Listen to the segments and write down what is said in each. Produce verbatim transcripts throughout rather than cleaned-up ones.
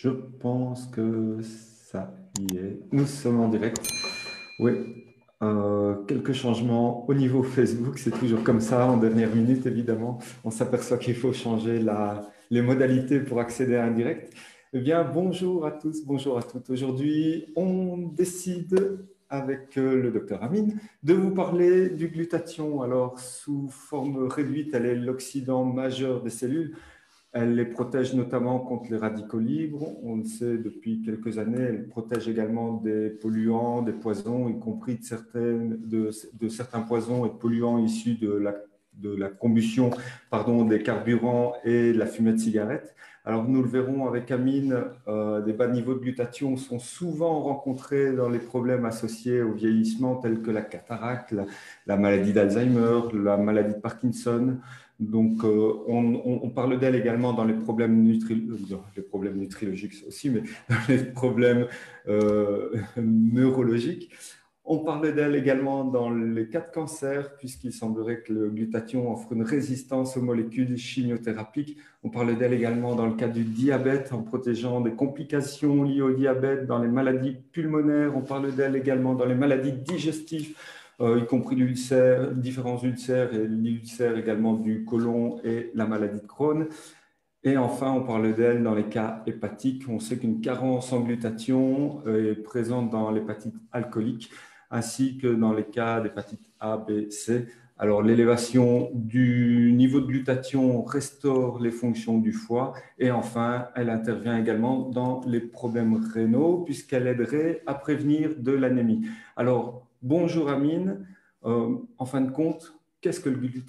Je pense que ça y est. Nous sommes en direct. Oui. Euh, quelques changements au niveau Facebook, c'est toujours comme ça, en dernière minute, évidemment. On s'aperçoit qu'il faut changer la- les modalités pour accéder à un direct. Eh bien, bonjour à tous, bonjour à toutes. Aujourd'hui, on décide avec euh, le docteur Amine de vous parler du glutathion. Alors, sous forme réduite, elle est l'oxydant majeur des cellules. Elle les protège notamment contre les radicaux libres. On le sait depuis quelques années. Elle protège également des polluants, des poisons, y compris de, certaines, de, de certains poisons et polluants issus de la, de la combustion pardon, des carburants et de la fumée de cigarette. Alors, nous le verrons avec Amine, euh, des bas niveaux de glutathion sont souvent rencontrés dans les problèmes associés au vieillissement, tels que la cataracte, la, la maladie d'Alzheimer, la maladie de Parkinson. Donc, euh, on, on, on, parle d'elle également dans les problèmes, nutri les problèmes nutrilogiques aussi, mais dans les problèmes euh, neurologiques. On parle d'elle également dans les cas de cancer, puisqu'il semblerait que le glutathion offre une résistance aux molécules chimiothérapiques. On parle d'elle également dans le cas du diabète, en protégeant des complications liées au diabète, dans les maladies pulmonaires. On parle d'elle également dans les maladies digestives, Euh, y compris l'ulcère, différents ulcères et l'ulcère également du côlon et la maladie de Crohn. Et enfin, on parle d'elle dans les cas hépatiques. On sait qu'une carence en glutathion est présente dans l'hépatite alcoolique ainsi que dans les cas d'hépatite A, B, C. Alors, l'élévation du niveau de glutathion restaure les fonctions du foie et enfin, elle intervient également dans les problèmes rénaux puisqu'elle aiderait à prévenir de l'anémie. Alors, bonjour Amine. Euh, en fin de compte, qu'est-ce que le glutathion ?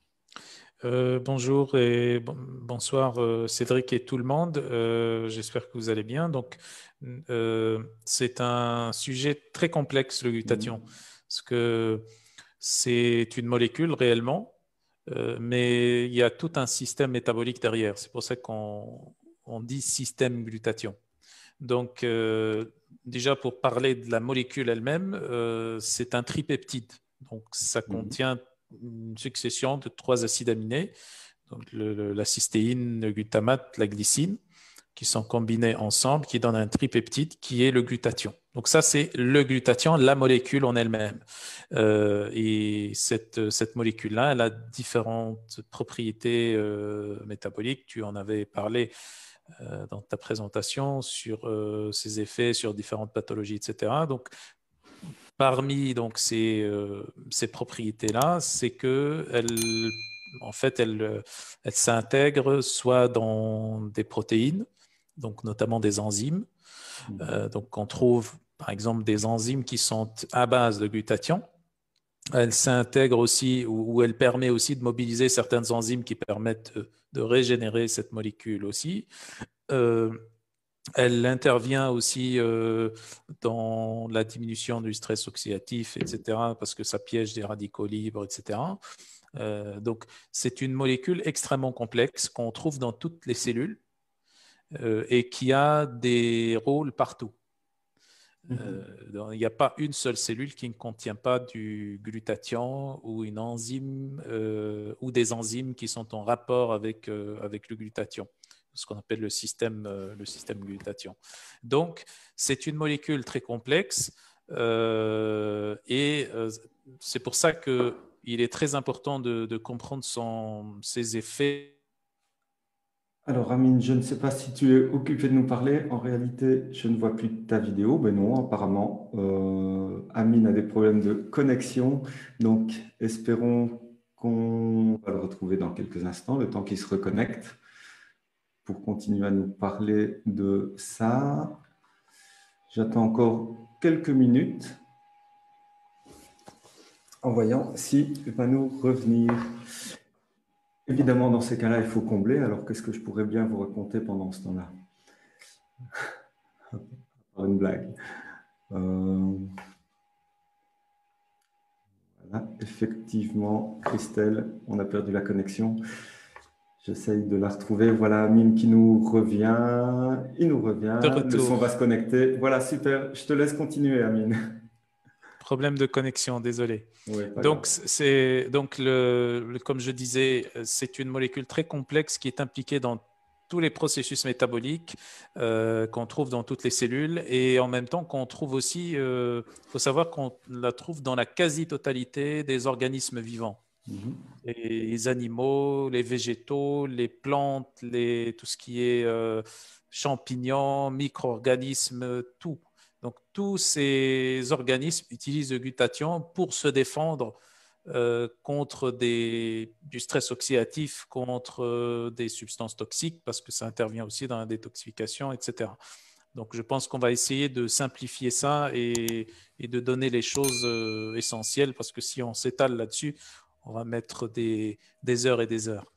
Euh, bonjour et bon, bonsoir euh, Cédric et tout le monde. Euh, j'espère que vous allez bien. Donc, euh, c'est un sujet très complexe, le glutathion, parce que c'est une molécule réellement, euh, mais il y a tout un système métabolique derrière. C'est pour ça qu'on on dit système glutathion. Donc, euh, déjà pour parler de la molécule elle-même, euh, c'est un tripeptide. Donc, ça Mhm. contient une succession de trois acides aminés, donc le, le, la cystéine, le glutamate, la glycine, qui sont combinés ensemble, qui donnent un tripeptide qui est le glutathion. Donc ça, c'est le glutathion, la molécule en elle-même. Euh, et cette, cette molécule-là, elle a différentes propriétés euh, métaboliques. Tu en avais parlé euh, dans ta présentation sur euh, ses effets sur différentes pathologies, et cetera. Donc, parmi donc ces, euh, ces propriétés-là, c'est que elle, en fait, elle, elle s'intègre soit dans des protéines, donc notamment des enzymes. Mhm. Euh, donc, on trouve par exemple des enzymes qui sont à base de glutathion. Elle s'intègre aussi, ou, ou elle permet aussi de mobiliser certaines enzymes qui permettent de, de régénérer cette molécule aussi. Euh, Elle intervient aussi euh, dans la diminution du stress oxydatif, et cetera, parce que ça piège des radicaux libres, et cetera. Euh, donc, c'est une molécule extrêmement complexe qu'on trouve dans toutes les cellules euh, et qui a des rôles partout. Mhm. Euh, il n'y a pas une seule cellule qui ne contient pas du glutathion ou une enzyme euh, ou des enzymes qui sont en rapport avec, euh, avec le glutathion, ce qu'on appelle le système, euh, le système glutathion. Donc, c'est une molécule très complexe euh, et euh, c'est pour ça qu'il est très important de, de comprendre son, ses effets. Alors, Amine, je ne sais pas si tu es occupé de nous parler. En réalité, je ne vois plus ta vidéo. Mais non, apparemment, euh, Amine a des problèmes de connexion. Donc, espérons qu'on va le retrouver dans quelques instants, le temps qu'il se reconnecte, pour continuer à nous parler de ça. J'attends encore quelques minutes en voyant s'il va nous revenir. Évidemment, dans ces cas-là, il faut combler. Alors, qu'est-ce que je pourrais bien vous raconter pendant ce temps-là? Une blague. Euh, voilà. Effectivement, Christelle, on a perdu la connexion. J'essaye de la retrouver. Voilà, Amine qui nous revient. Il nous De revient. Le son va retour. se connecter. Voilà, super. Je te laisse continuer, Amine. Problème de connexion, désolé. Oui, pas Donc, grave. c'est, donc le, le- comme je disais, c'est une molécule très complexe qui est impliquée dans tous les processus métaboliques euh, qu'on trouve dans toutes les cellules et en même temps qu'on trouve aussi, il euh, faut savoir qu'on la trouve dans la quasi-totalité des organismes vivants. Mhm. Les animaux, les végétaux, les plantes, les, tout ce qui est euh, champignons, micro-organismes, tout. Donc tous ces organismes utilisent le glutathion pour se défendre euh, contre des, du stress oxydatif, contre euh, des substances toxiques, parce que ça intervient aussi dans la détoxification, et cetera. Donc, je pense qu'on va essayer de simplifier ça et, et de donner les choses euh, essentielles, parce que si on s'étale là-dessus, on va mettre des, des heures et des heures.